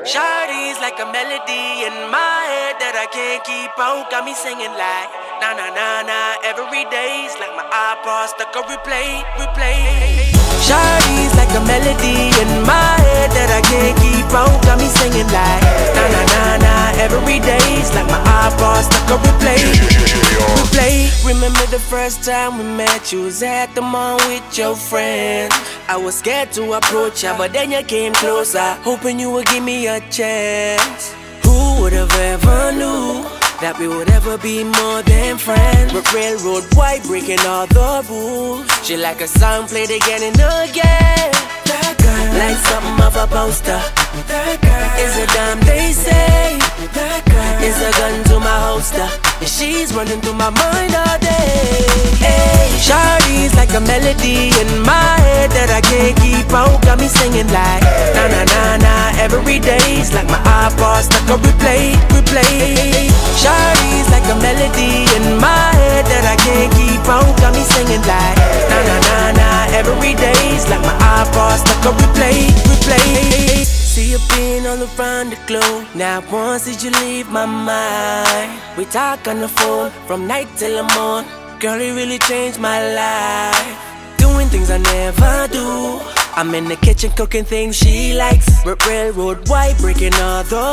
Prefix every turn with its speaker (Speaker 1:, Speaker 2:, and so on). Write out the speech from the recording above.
Speaker 1: Shawty's like a melody in my head that I can't keep out. Got me singing like na na na na every day's like my iPod stuck on replay. Shawty's like a melody in my head that I can't keep out. Got me singing like na na na na every day's like my iPod stuck on replay. Remember the first time we met, you was at the mall with your friends. I was scared to approach ya, but then you came closer, hoping you would give me a chance. Who would have ever knew that we would ever be more than friends? We're railroad white, breaking all the rules. She like a song played again and again. That girl, like something of a poster. That girl is a dime, they say. That girl is a gun to my holster, and she's running through my mind all day. Hey, Shawty's like a melody in my head that I can't keep out. Got me singing like na na na na every day's like my iPod stuck on replay. Shawty's like a melody in my head that I can't keep out. Got me singing like na na na na every day's like my iPod stuck on replay. See you being all around the globe. Not once did you leave my mind. We talk on the phone from night till the morning. Girl, it really changed my life. Doing things I never do. I'm in the kitchen cooking things she likes. Railroad white, breaking all the